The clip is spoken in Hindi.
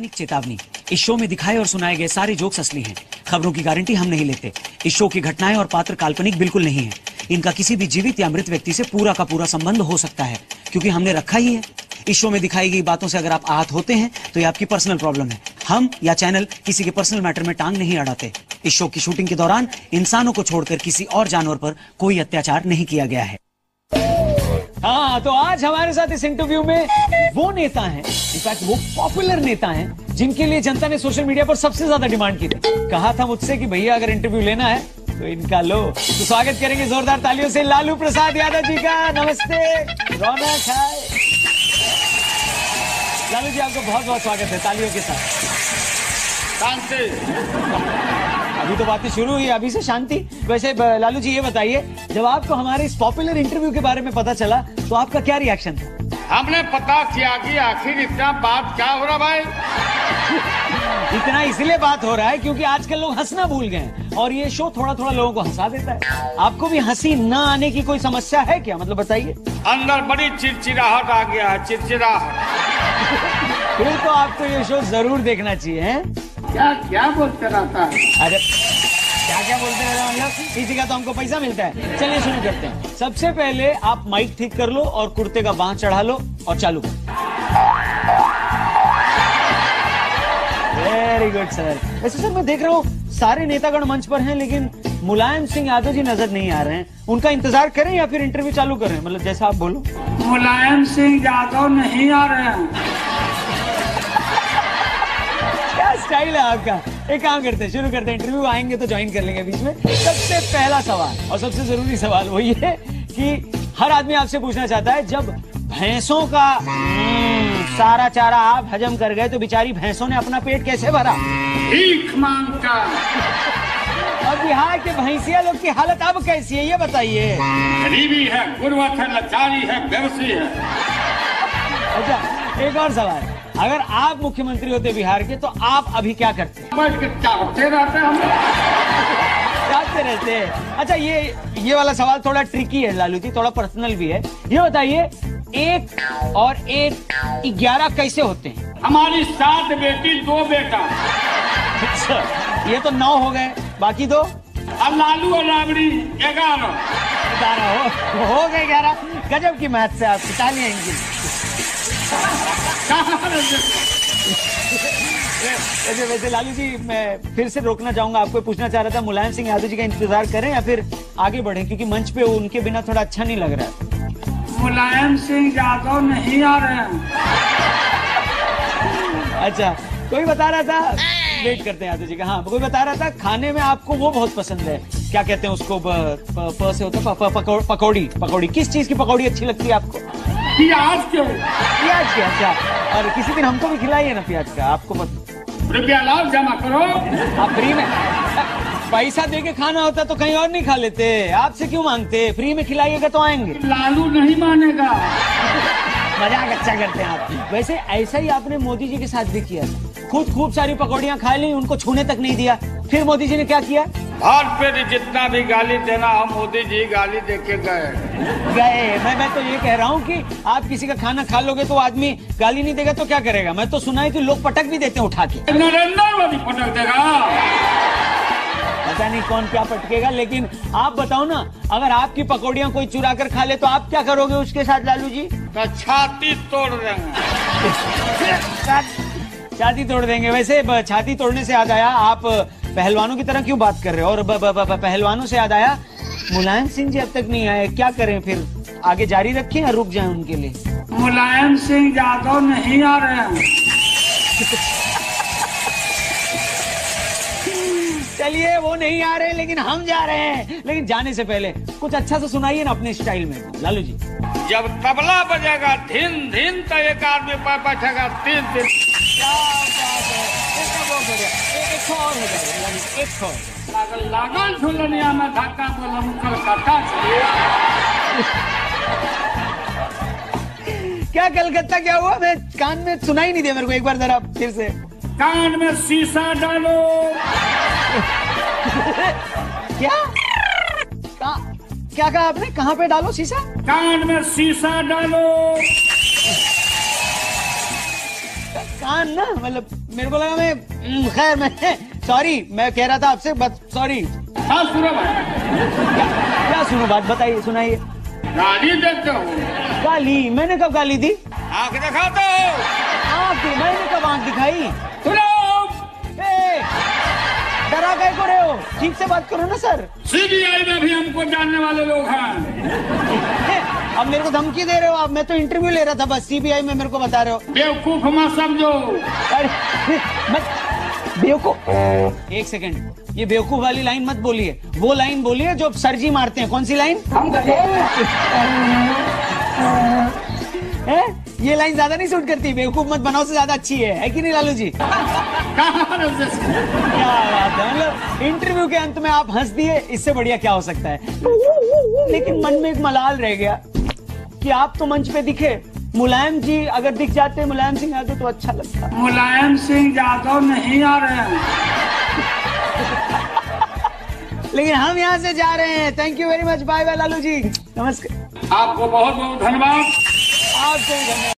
सार्वजनिक चेतावनी, इस शो में दिखाए और सुनाए गए सारे जोक्स असली हैं। खबरों की गारंटी हम नहीं लेते। इस शो की घटनाएं और पात्र काल्पनिक बिल्कुल नहीं है। इनका किसी भी जीवित या मृत व्यक्ति से पूरा का पूरा संबंध हो सकता है, क्योंकि हमने रखा ही है। इस शो में दिखाई गई बातों से अगर आप आहत होते हैं तो ये आपकी पर्सनल प्रॉब्लम है। हम या चैनल किसी के पर्सनल मैटर में टांग नहीं अड़ाते। इस शो की शूटिंग के दौरान इंसानों को छोड़कर किसी और जानवर पर कोई अत्याचार नहीं किया गया है। हाँ, तो आज हमारे साथ इस इंटरव्यू में वो नेता हैं, इनफैक्ट वो पॉपुलर नेता हैं जिनके लिए जनता ने सोशल मीडिया पर सबसे ज्यादा डिमांड की थी। कहा था मुझसे कि भैया अगर इंटरव्यू लेना है तो इनका लो। तो स्वागत करेंगे जोरदार तालियों से लालू प्रसाद यादव जी का। नमस्ते, रौनक है। लालू जी आपका बहुत बहुत स्वागत है, तालियों के साथ। शांति। अभी तो बातें शुरू हुई, अभी से शांति। वैसे लालू जी ये बताइए, जब आपको हमारे इस पॉपुलर इंटरव्यू के बारे में पता चला तो आपका क्या रिएक्शन था? हमने पता किया कि आखिर इतना बात क्या हो रहा भाई। इतना इसलिए बात हो रहा है क्योंकि आजकल लोग हंसना भूल गए हैं और ये शो थोड़ा थोड़ा लोगों को हंसा देता है। आपको भी हंसी न आने की कोई समस्या है क्या? मतलब बताइए। अंदर बड़ी चिड़चिड़ाहट आ गया है, चिड़चिड़ाहट। फिर तो आपको ये शो जरूर देखना चाहिए। है क्या क्या बोलते रहता है? अरे क्या क्या बोलते रहते हैं, मतलब इसी का तो हमको पैसा मिलता है। चलिए शुरू करते हैं। सबसे पहले आप माइक ठीक कर लो और कुर्ते का बांह चढ़ा लो और चालू करो। Very good sir. वैसे सर मैं देख रहा हूँ सारे नेतागण मंच पर हैं, लेकिन मुलायम सिंह यादव जी नजर नहीं आ रहे हैं। उनका इंतजार करें या फिर इंटरव्यू चालू करें? मतलब जैसा आप बोलो। मुलायम सिंह यादव नहीं आ रहे हैं। क्या स्टाइल है आपका। एक काम करते हैं, शुरू करते हैं। इंटरव्यू आएंगे तो ज्वाइन कर लेंगे बीच में। सबसे पहला सवाल और सबसे जरूरी सवाल वो ये कि हर आदमी आपसे पूछना चाहता है, जब भैंसों का सारा चारा आप हजम कर गए तो बेचारी भैंसों ने अपना पेट कैसे भरा? भीख मांगता। और बिहार के भैंसिया लोग की हालत अब कैसी है ये बताइए। गरीबी है, गुर्बत है, लाचारी है, बेबसी है। अच्छा, एक और सवाल, अगर आप मुख्यमंत्री होते बिहार के तो आप अभी क्या करते? चाहते रहते हम, चाहते रहते। अच्छा, ये वाला सवाल थोड़ा ट्रिकी है लालू जी, थोड़ा पर्सनल भी है। ये बताइए, 1 और 1 11 कैसे होते हैं? हमारी 7 बेटी 2 बेटा। अच्छा, ये तो 9 हो गए, बाकी 2? अब लालू और राबड़ी 11 हो गए 11। गजब की मैथ से आपकी, तालियां इनकी। वैसे लालू जी मैं फिर से रोकना चाहूंगा, आपको पूछना चाह रहा था, मुलायम सिंह यादव जी का इंतजार करें या फिर आगे बढ़ें, क्योंकि मंच पे उनके बिना थोड़ा अच्छा नहीं लग रहा है। मुलायम सिंह यादव नहीं आ रहे हैं। अच्छा, कोई बता रहा था, वेट करते हैं यादव जी का। हाँ, कोई बता रहा था खाने में आपको वो बहुत पसंद है, क्या कहते हैं उसको, प से होता है पकौड़ी। किस चीज की पकौड़ी अच्छी लगती है आपको? प्याज के। अच्छा, और किसी दिन हमको भी खिलाइए ना प्याज का। आपको रुपया लाओ, जमा करो। आप फ्री में पैसा दे के खाना होता तो कहीं और नहीं खा लेते, आपसे क्यों मांगते? फ्री में खिलाइएगा तो आएंगे। लालू नहीं मानेगा। मजाक अच्छा करते हैं आप। वैसे ऐसा ही आपने मोदी जी के साथ भी किया, खुद खूब सारी पकौड़ियाँ खा ली, उनको छूने तक नहीं दिया। फिर मोदी जी ने क्या किया? और फिर जितना भी गाली देना, हम मोदी जी गाली देके गए। मैं तो ये कह रहा हूँ कि आप किसी का खाना खा लोगे तो आदमी गाली नहीं देगा तो क्या करेगा? मैं तो सुना है कि लोग पटक भी देते हैं उठा के। नरेंद्र मोदी पटक देगा। पता नहीं कौन क्या पटकेगा, लेकिन आप बताओ ना, अगर आपकी पकौड़ियाँ कोई चुरा कर खा ले तो आप क्या करोगे उसके साथ लालू जी? तो छाती तोड़ देंगे। छाती तोड़ देंगे। वैसे छाती तोड़ने से याद आया, आप पहलवानों की तरह क्यों बात कर रहे हो? और पहलवानों से याद आया, मुलायम सिंह जी अब तक नहीं आए, क्या करें फिर? आगे जारी रखें या रुक जाएं उनके लिए? मुलायम सिंह यादव नहीं आ रहे हैं। चलिए, वो नहीं आ रहे लेकिन हम जा रहे हैं। लेकिन जाने से पहले कुछ अच्छा सा सुनाइए ना अपने स्टाइल में लालू जी। जब तबला बजेगा धिन धिन तो एक आदमी पर बैठेगा 3 दिन। क्या बात है, एक और हो जाएगा, एक और लागल झुलनिया में धक्का बोलम कलकत्ता से। क्या कलकत्ता क्या हुआ? मैं कान में सुनाई नहीं दिया मेरे को, एक बार जरा फिर से। कान में शीशा डालो। क्या कहा आपने? कहाँ पे डालो शीशा? कान में शीशा डालो। कान ना, मतलब मेरे को लगा मैं खैर मैं सॉरी, मैं कह रहा था आपसे बस सॉरी। हाँ सुनो भाई, क्या सुनो बात, बताइए सुनाइए। गाली देते हो? गाली? मैंने कब गाली दी? आंख दिखाते हो? आँख दी? मैंने कब आँख दिखाई? सुनो, ए, डरा गए को रहे हो, ठीक से बात करो ना सर। सीबीआई में भी हमको जानने वाले लोग हैं। अब मेरे को धमकी दे रहे हो आप? मैं तो इंटरव्यू ले रहा था बस, सीबीआई में मेरे को बता रहे हो। बेवकूफ मत समझो। अरे मत बेवकूफ, एक सेकंड, ये बेवकूफ वाली लाइन मत बोलिए, वो लाइन बोलिए जो सर जी मारते हैं। कौन सी लाइन? ये लाइन ज्यादा नहीं सूट करती, बेवकूफ मत बनाओ से ज्यादा अच्छी है कि नहीं लालू जी? क्या बात है, मतलब इंटरव्यू के अंत में आप हंस दिए, इससे बढ़िया क्या हो सकता है। लेकिन मन में एक मलाल रह गया कि आप तो मंच पे दिखे, मुलायम जी अगर दिख जाते, मुलायम सिंह यादव, तो अच्छा लगता। मुलायम सिंह यादव नहीं आ रहे हैं, लेकिन हम यहाँ से जा रहे हैं। Thank you very much, bye bye Lalu ji, नमस्कार। आपको बहुत बहुत धन्यवाद। आपको भी धन्यवाद।